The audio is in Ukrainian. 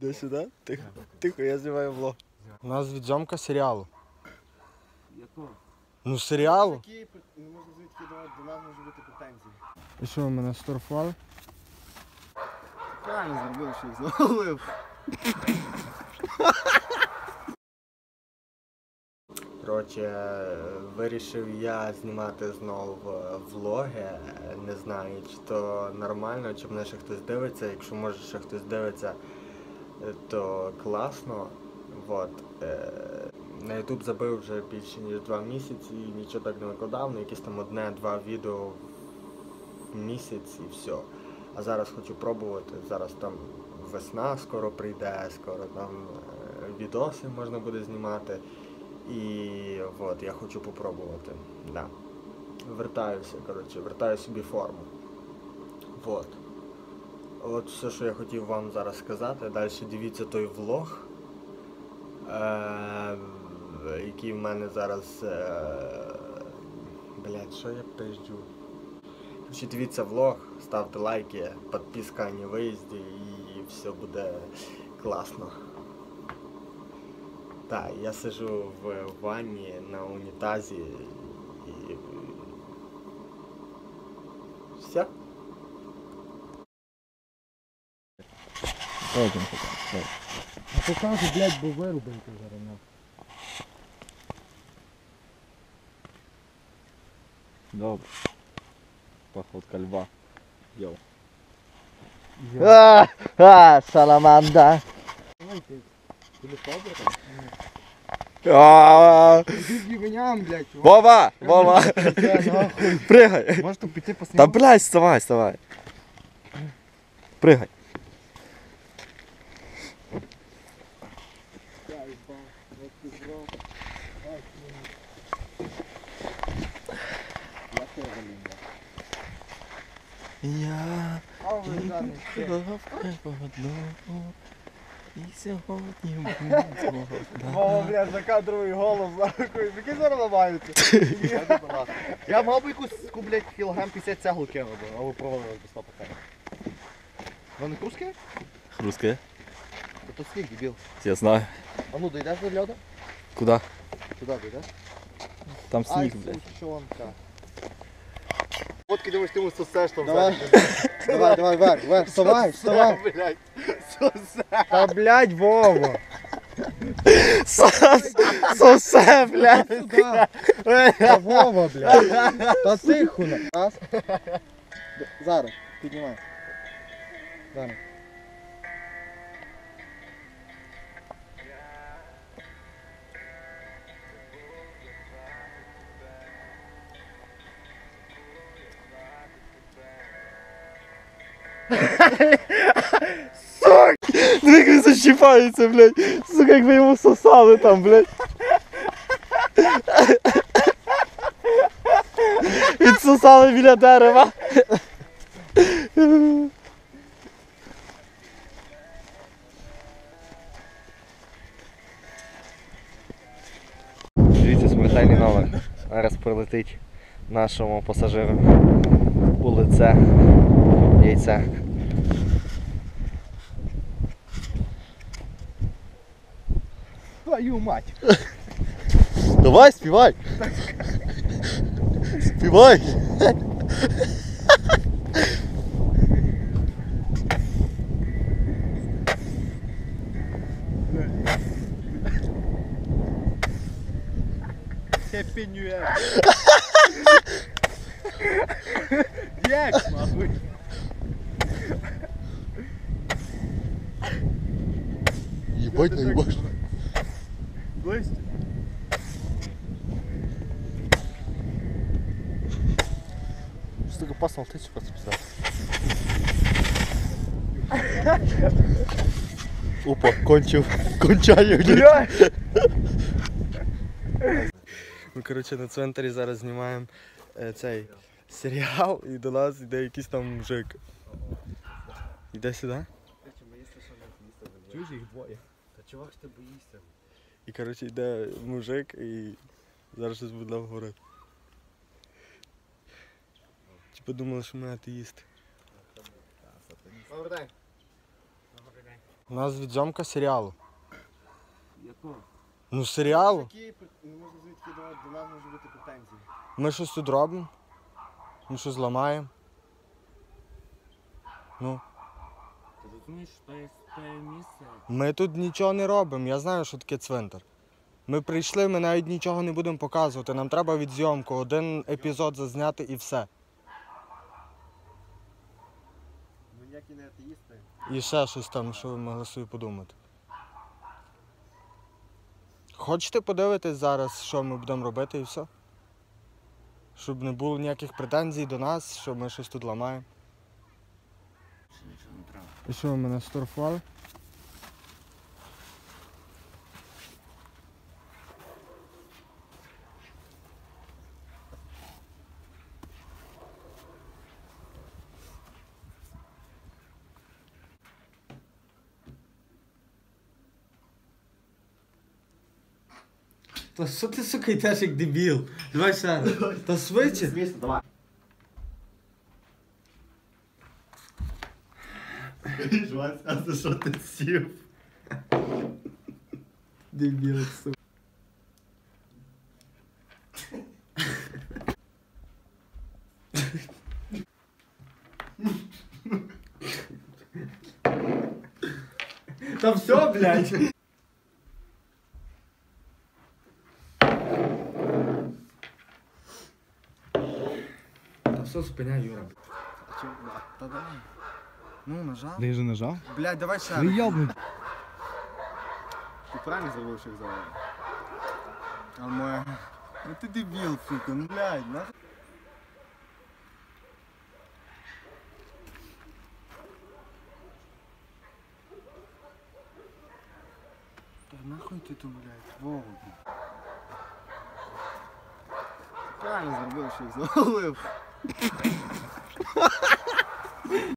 Іди сюди. Тихо, тихо, я знімаю влог. У нас відзйомка серіалу. Якого? Ну серіалу. Такі, не можна звідки до нас може бути претензії. І що, мене сторфували? Правильно зробив, що їх завалив. Коротше, вирішив я знімати знову влоги. Не знаю, чи то нормально, чи мене ще хтось дивиться. Якщо може ще хтось дивиться, то класно. Вот. На YouTube забив вже більше ніж 2 місяці і нічого так не викладав, якісь там 1-2 відео в місяць і все. А зараз хочу пробувати, зараз там весна скоро прийде, скоро там відоси можна буде знімати. І от, я хочу попробувати. Да. Вертаюся, коротше, вертаю собі форму. Вот. От все, що я хотів вам зараз сказати. Далі дивіться той влог, який в мене зараз... Блядь, що я пизджу? Коротше, дивіться влог, ставте лайки, підписка на виїзді і все буде класно. Так, я сижу в ванні на унітазі і... Все? А то кажу, блядь, бо вирубайте зараз. Добре. Походка льва. Йоу. Саламанда. Блядь. Вова! Вова! Пригай! Можеш тут піти Та поснімати? блядь, вставай, вставай. Пригай. Я і сьогодні буду. О, блядь, закадровий голос, нахуй. Який зараз ламається? Я мав би якусь, блядь, кілограм 50 цегл кинув, або провалили без стопа. Вони хрусткі? Хрустке? То скільки, дебіл? Я знаю. А ну, дійдеш до льоду? Куди? Туди дійдеш? Там Ай, сніг, блядь. сушонка. Фотки дивись, ти ему сосеш там. Давай, давай, вверх, вставай, вставай. Блядь, сосеш. Та, блядь, Вова. Сосе, блядь. Сюда. Та Вова, блядь. Та тихо. Раз. Зараз, піднімай. Зараз. Ну як він защіпається, блядь. Сука, як ви йому сосали там, блядь. Відсосали біля дерева. Дивіться, смертельний номер. Зараз прилетить нашому пасажиру у лице яйце. Твою мать. Давай, співай! Співай! Happy New Year. Як, нахуй? Ебать, наебашь. Близько. Что такое пасал, ты что подписал? Опа, кончил. Кончаю, блядь. Ми, коротше, на центрі зараз знімаємо цей серіал і до нас йде якийсь там мужик. Іде сюди. Чуєш, їх двоє. Та чого ж ти боїшся? І, коротше, йде мужик і зараз щось буде нам говорити. Чи подумали, що ми атеїсти? Добрий день. У нас відзйомка серіалу. Якого? Ну, серіалу. Які, не можна звідки до нас може бути претензії. Ми щось тут робимо. Ми щось ламаємо. Ну. Ти розумієш, що це місце? Ми тут нічого не робимо. Я знаю, що таке цвинтар. Ми прийшли, ми навіть нічого не будемо показувати. Нам треба відзйомку, один епізод зазняти і все. Ми ніякі не атеїсти. І ще щось там, що ви могли собі подумати. Хочете подивитись зараз, що ми будемо робити і все? Щоб не було ніяких претензій до нас, що ми щось тут ламаємо. Нічого не треба. І що, ви мене сфотографували? Та що ти, сука, йдеш як дебіл? Давай ще раз. Та швидше. Звісно, давай. А за що ти сів? Дебіл, сука. Та все, блядь. Та все, спиняй, Юра. А чим? Та давай. Ну, нажав. Ти вже нажав? Блядь, давай ще раз. йобну. Ти правильно зробив, що їх завели? А моя... Ну ти дебіл, сука, ну блядь, нахуй. Та нахуй ти тут, блядь, Вова, блядь. Ти правильно зробив, що їх завалив.